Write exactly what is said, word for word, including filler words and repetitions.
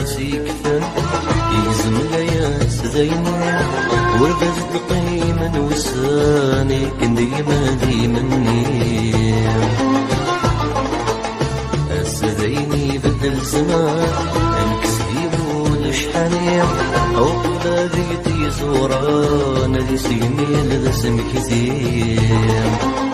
سيكفن يزم ليا سديني وربز قيما وساني كن ديما ديمني السديني بدل زمان الكسيب والشحاني أوقات ذي تيزوران ذي سيميل ذي سمكتين